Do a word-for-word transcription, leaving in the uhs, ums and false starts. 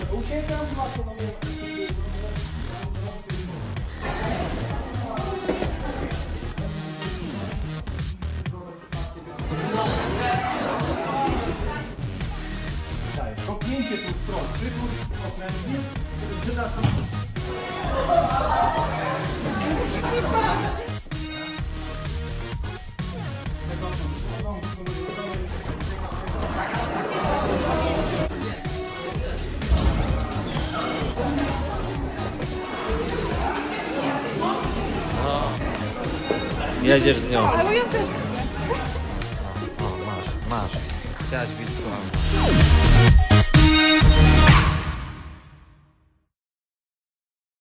Kopnięcie tu w stronę, przywód okrętny, przyda sam... Jedziesz z nią. Ale ja też chcę. O, masz, masz. Chciałaś być sławny.